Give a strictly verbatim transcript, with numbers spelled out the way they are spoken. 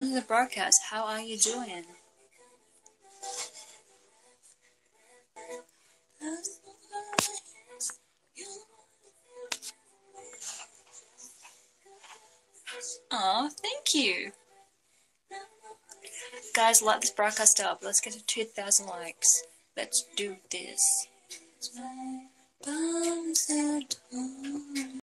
The broadcast, how are you doing? Aw, thank you. Guys, like this broadcast up. Let's get to two thousand likes. Let's do this.